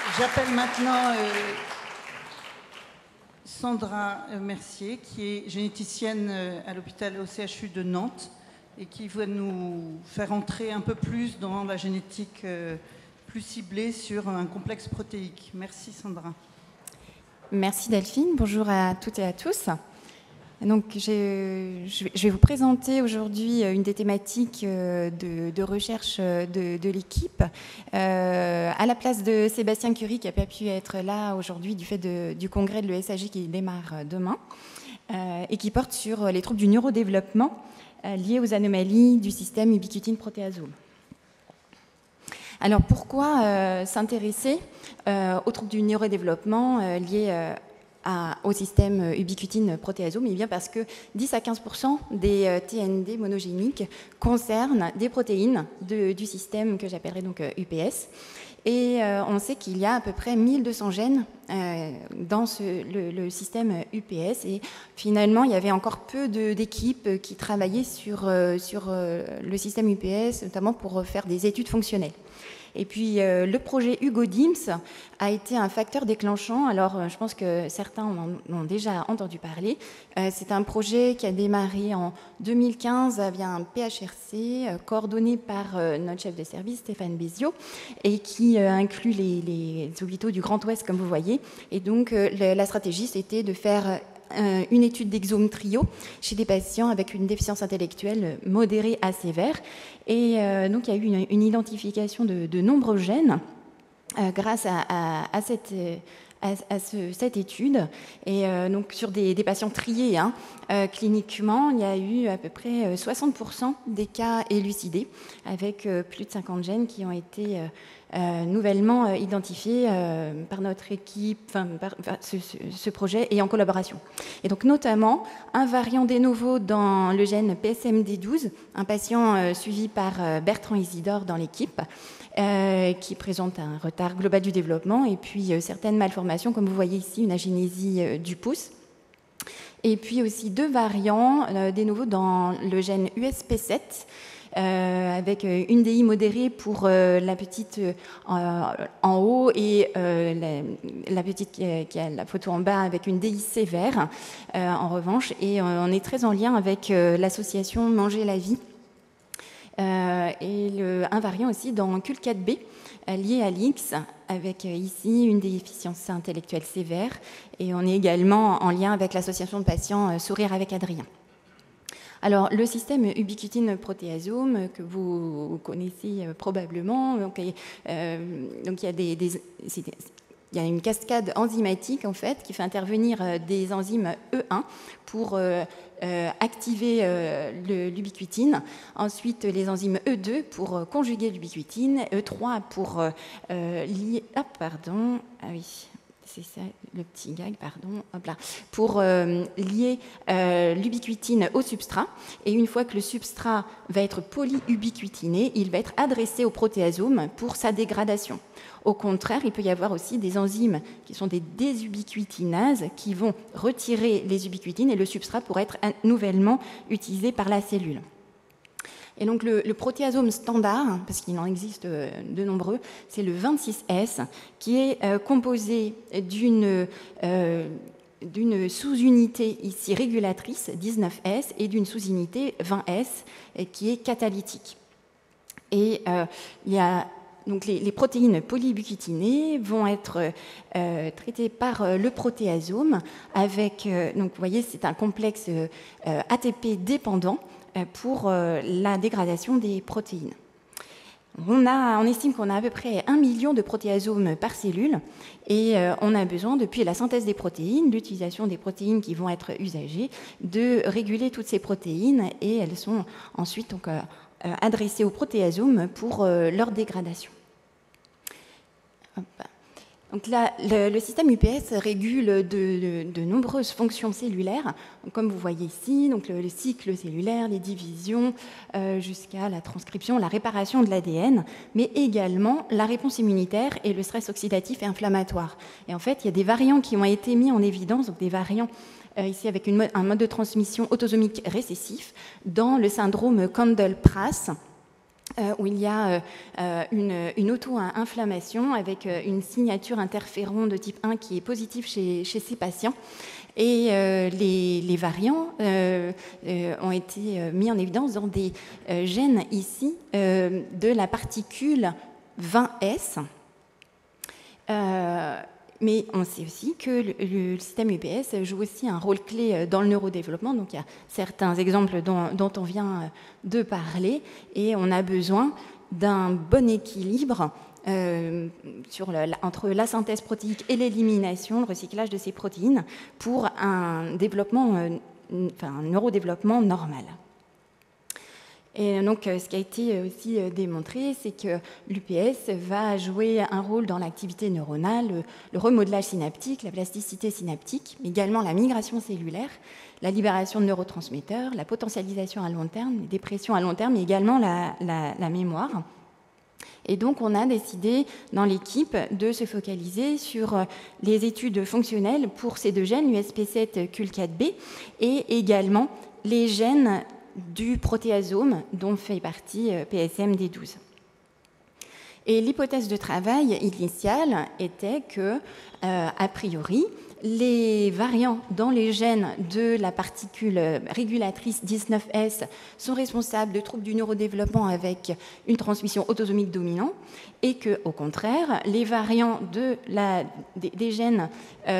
J'appelle maintenant Sandra Mercier, qui est généticienne à l'hôpital au CHU de Nantes et qui va nous faire entrer un peu plus dans la génétique plus ciblée sur un complexe protéique. Merci Sandra. Merci Delphine, bonjour à toutes et à tous. Donc, je vais vous présenter aujourd'hui une des thématiques de recherche de l'équipe à la place de Sébastien Curie qui n'a pas pu être là aujourd'hui du fait du congrès de l'ESAJ qui démarre demain et qui porte sur les troubles du neurodéveloppement liés aux anomalies du système ubiquitine-protéasome. Alors pourquoi s'intéresser aux troubles du neurodéveloppement liés au système ubiquitine-protéasome? Eh bien parce que 10 à 15% des TND monogéniques concernent des protéines du système que j'appellerai donc UPS. Et on sait qu'il y a à peu près 1200 gènes dans le système UPS. Et finalement, il y avait encore peu d'équipes qui travaillaient sur le système UPS, notamment pour faire des études fonctionnelles. Et puis, le projet Hugo Dims a été un facteur déclenchant. Alors, je pense que certains en ont déjà entendu parler. C'est un projet qui a démarré en 2015 via un PHRC coordonné par notre chef de service, Stéphane Béziot, et qui inclut les hôpitaux du Grand Ouest, comme vous voyez. Et donc, la stratégie, c'était de faire une étude d'exome trio chez des patients avec une déficience intellectuelle modérée à sévère. Et donc, il y a eu une identification de nombreux gènes grâce à cette étude. Et donc, sur des patients triés cliniquement, il y a eu à peu près 60% des cas élucidés avec plus de 50 gènes qui ont été nouvellement identifiés par notre équipe, par ce projet et en collaboration. Et donc notamment un variant de novo dans le gène PSMD12, un patient suivi par Bertrand Isidore dans l'équipe, qui présente un retard global du développement et puis certaines malformations, comme vous voyez ici, une agénésie du pouce. Et puis aussi deux variants de nouveau dans le gène USP7, avec une DI modérée pour la petite en haut et la petite qui a la photo en bas avec une DI sévère en revanche. Et on est très en lien avec l'association Manger la vie et un variant aussi dans CUL4B lié à l'X avec ici une déficience intellectuelle sévère. Et on est également en lien avec l'association de patients Sourire avec Adrien. Alors, le système ubiquitine-protéasome que vous connaissez probablement, donc il y a une cascade enzymatique en fait qui fait intervenir des enzymes E1 pour activer l'ubiquitine, ensuite les enzymes E2 pour conjuguer l'ubiquitine, E3 pour lier... Ah, pardon, ah oui... C'est ça, le petit gag, pardon. Hop là. Pour lier l'ubiquitine au substrat. Et une fois que le substrat va être polyubiquitiné, il va être adressé au protéasome pour sa dégradation. Au contraire, il peut y avoir aussi des enzymes qui sont des désubiquitinases qui vont retirer les ubiquitines et le substrat pour être nouvellement utilisé par la cellule. Et donc le protéasome standard, parce qu'il en existe de nombreux, c'est le 26S, qui est composé d'une sous-unité ici régulatrice, 19S, et d'une sous-unité 20S, qui est catalytique. Et il y a donc les protéines polyubiquitinées vont être traitées par le protéasome avec, donc vous voyez, c'est un complexe ATP dépendant pour la dégradation des protéines. On estime qu'on a à peu près 1 million de protéasomes par cellule et on a besoin, depuis la synthèse des protéines, l'utilisation des protéines qui vont être usagées, de réguler toutes ces protéines et elles sont ensuite donc, adressées au protéasome pour leur dégradation. Hop. Donc là, le système UPS régule de nombreuses fonctions cellulaires, comme vous voyez ici, donc le cycle cellulaire, les divisions, jusqu'à la transcription, la réparation de l'ADN, mais également la réponse immunitaire et le stress oxydatif et inflammatoire. Et en fait, il y a des variants qui ont été mis en évidence, donc des variants ici avec un mode de transmission autosomique récessif dans le syndrome Kendall-Pras, où il y a une auto-inflammation avec une signature interféron de type 1 qui est positive chez ces patients. Et les variants ont été mis en évidence dans des gènes ici de la particule 20S. Mais on sait aussi que le système UPS joue aussi un rôle clé dans le neurodéveloppement. Donc il y a certains exemples dont on vient de parler, et on a besoin d'un bon équilibre entre la synthèse protéique et l'élimination, le recyclage de ces protéines, pour un développement, un neurodéveloppement normal. Et donc, ce qui a été aussi démontré, c'est que l'UPS va jouer un rôle dans l'activité neuronale, le remodelage synaptique, la plasticité synaptique, mais également la migration cellulaire, la libération de neurotransmetteurs, la potentialisation à long terme, les dépressions à long terme, mais également la mémoire. Et donc, on a décidé dans l'équipe de se focaliser sur les études fonctionnelles pour ces deux gènes, l'USP7 CUL4B, et également les gènes du protéasome dont fait partie PSMD12. Et l'hypothèse de travail initiale était que, a priori, les variants dans les gènes de la particule régulatrice 19S sont responsables de troubles du neurodéveloppement avec une transmission autosomique dominante, et que, au contraire, les variants des gènes,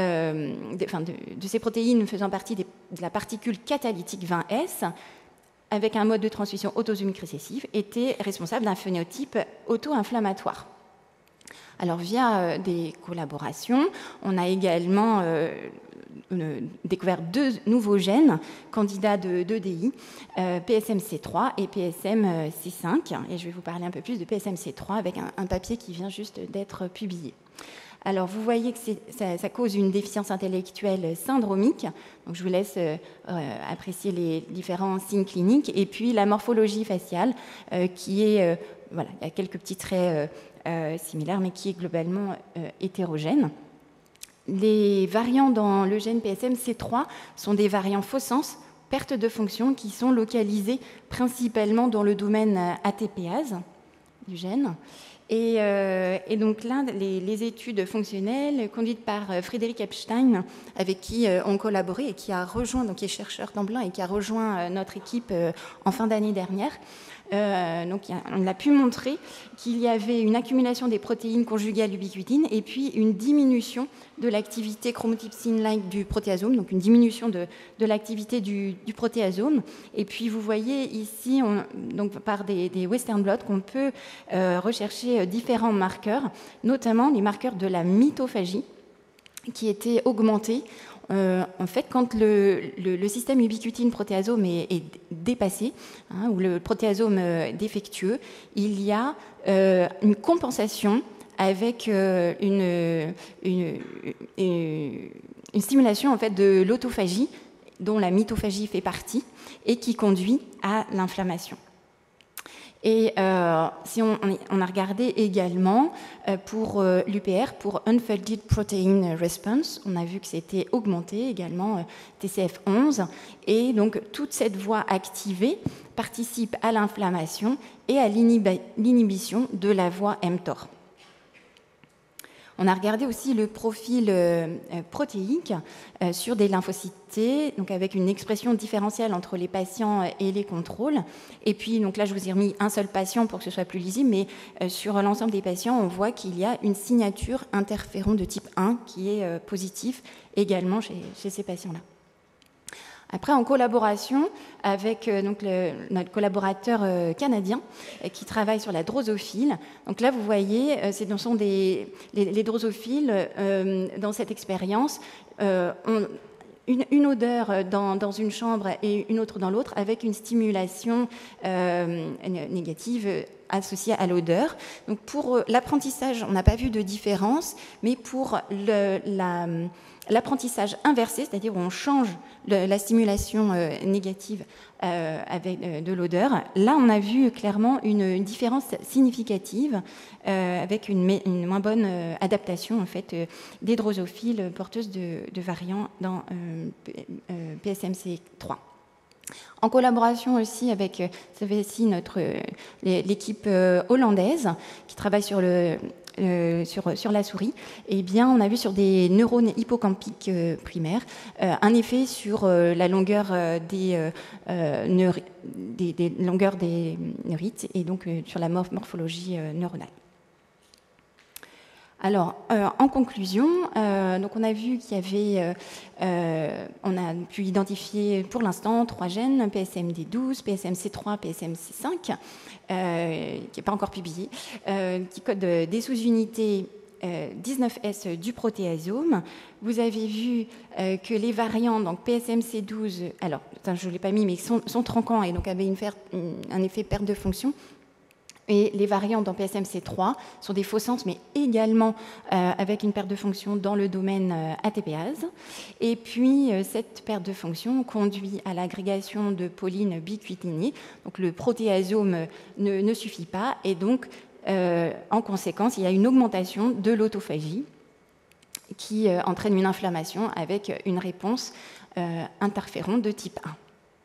de ces protéines faisant partie de la particule catalytique 20S, avec un mode de transmission autosomique récessif, étaient responsables d'un phénotype auto-inflammatoire. Alors, via des collaborations, on a également découvert deux nouveaux gènes candidats de DI, PSMC3 et PSMC5. Et je vais vous parler un peu plus de PSMC3 avec un papier qui vient juste d'être publié. Alors, vous voyez que ça cause une déficience intellectuelle syndromique. Donc, je vous laisse apprécier les différents signes cliniques. Et puis, la morphologie faciale, qui est, voilà, il y a quelques petits traits similaires, mais qui est globalement hétérogène. Les variants dans le gène PSMC3 sont des variants faux sens, perte de fonction, qui sont localisés principalement dans le domaine ATPase du gène. Et donc là, les études fonctionnelles conduites par Frédéric Epstein, avec qui on collaboré et qui a rejoint, donc qui est chercheur d'Amblin et qui a rejoint notre équipe en fin d'année dernière. Donc on a pu montrer qu'il y avait une accumulation des protéines conjugales ubiquitines et puis une diminution de l'activité chromotypesine-like du protéasome, donc une diminution de l'activité du protéasome. Et puis vous voyez ici, donc par des Western blot, qu'on peut rechercher différents marqueurs, notamment les marqueurs de la mitophagie, qui étaient augmentés. En fait, quand le système ubiquitine-protéasome est dépassé, ou le protéasome défectueux, il y a une compensation avec une stimulation en fait, de l'autophagie, dont la mitophagie fait partie, et qui conduit à l'inflammation. Et si on a regardé également pour l'UPR, pour Unfolded Protein Response, on a vu que c'était augmenté également TCF11. Et donc toute cette voie activée participe à l'inflammation et à l'inhibition de la voie mTOR. On a regardé aussi le profil protéique sur des lymphocytes T, donc avec une expression différentielle entre les patients et les contrôles. Et puis, donc là, je vous ai remis un seul patient pour que ce soit plus lisible, mais sur l'ensemble des patients, on voit qu'il y a une signature interféron de type 1 qui est positive également chez ces patients-là. Après, en collaboration avec donc notre collaborateur canadien qui travaille sur la drosophile. Donc là, vous voyez, ce sont les drosophiles dans cette expérience. Une odeur dans une chambre et une autre dans l'autre, avec une stimulation négative associée à l'odeur. Donc pour l'apprentissage, on n'a pas vu de différence, mais pour l'apprentissage inversé, c'est-à-dire où on change la stimulation négative avec de l'odeur, là on a vu clairement une différence significative avec une moins bonne adaptation en fait, des drosophiles porteuses de variants dans PSMC3. En collaboration aussi avec l'équipe hollandaise qui travaille sur la souris, eh bien, on a vu sur des neurones hippocampiques primaires un effet sur la longueur des longueurs des neurites et donc sur la morphologie neuronale. Alors, en conclusion, donc on a vu qu'il y avait, on a pu identifier pour l'instant 3 gènes, PSMD12, PSMC3, PSMC5, qui n'est pas encore publié, qui codent des sous-unités 19S du protéasome. Vous avez vu que les variants, donc PSMC12, alors je ne l'ai pas mis, mais sont tronquants et donc avaient un effet perte de fonction. Et les variants dans PSMC3 sont des faux sens, mais également avec une perte de fonction dans le domaine ATPase. Et puis, cette perte de fonction conduit à l'agrégation de pauline bicutinée. Donc, le protéasome ne suffit pas. Et donc, en conséquence, il y a une augmentation de l'autophagie qui entraîne une inflammation avec une réponse interféron de type 1.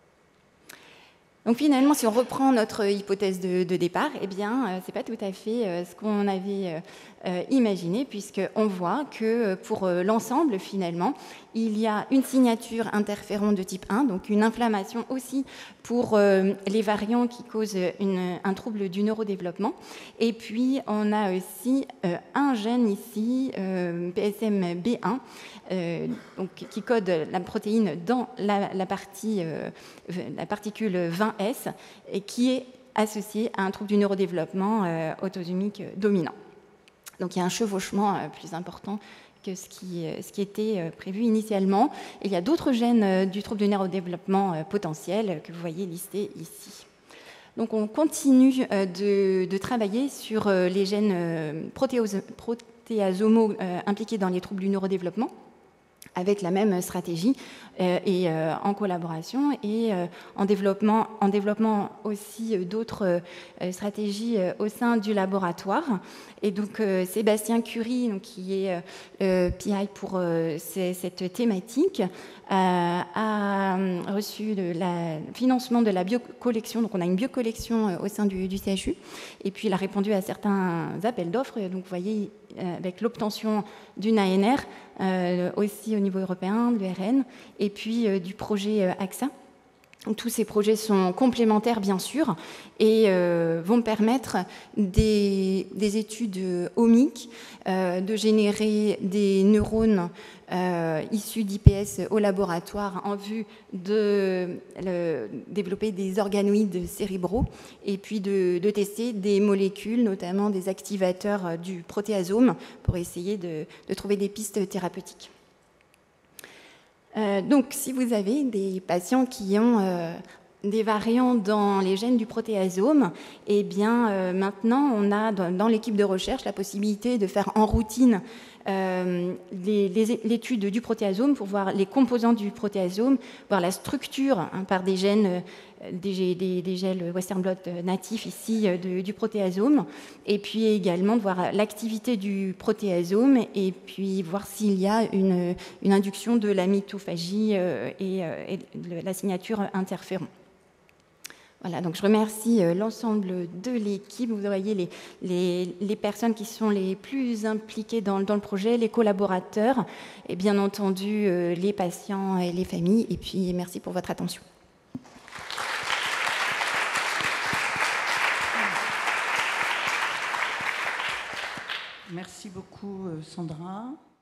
Donc finalement, si on reprend notre hypothèse de départ, eh bien, ce n'est pas tout à fait ce qu'on avait imaginé, puisqu'on voit que pour l'ensemble, finalement, il y a une signature interféron de type 1, donc une inflammation aussi pour les variants qui causent un trouble du neurodéveloppement. Et puis, on a aussi un gène ici, PSMB1, donc, qui code la protéine dans la particule 20S et qui est associé à un trouble du neurodéveloppement autosomique dominant. Donc il y a un chevauchement plus important que ce qui était prévu initialement. Et il y a d'autres gènes du trouble du neurodéveloppement potentiel que vous voyez listés ici. Donc on continue de travailler sur les gènes protéasomaux impliqués dans les troubles du neurodéveloppement, avec la même stratégie et en collaboration et en développement aussi d'autres stratégies au sein du laboratoire. Et donc Sébastien Curie, donc, qui est PI pour cette thématique, a reçu le financement de la biocollection. Donc on a une biocollection au sein du CHU et puis il a répondu à certains appels d'offres. Donc vous voyez avec l'obtention d'une ANR aussi au niveau européen, de l'URN, et puis du projet AXA. Donc, tous ces projets sont complémentaires, bien sûr, et vont permettre des études omiques, de générer des neurones issus d'IPS au laboratoire en vue de développer des organoïdes cérébraux et puis de tester des molécules, notamment des activateurs du protéasome, pour essayer de trouver des pistes thérapeutiques. Donc, si vous avez des patients qui ont des variants dans les gènes du protéasome, eh bien, maintenant, on a dans l'équipe de recherche la possibilité de faire en routine l'étude du protéasome pour voir les composants du protéasome, voir la structure par des gènes, des gènes Western blot natifs ici du protéasome, et puis également de voir l'activité du protéasome et puis voir s'il y a une induction de la mitophagie et de la signature interféron. Voilà, donc je remercie l'ensemble de l'équipe. Vous voyez les personnes qui sont les plus impliquées dans le projet, les collaborateurs et bien entendu les patients et les familles. Et puis merci pour votre attention. Merci beaucoup Sandra.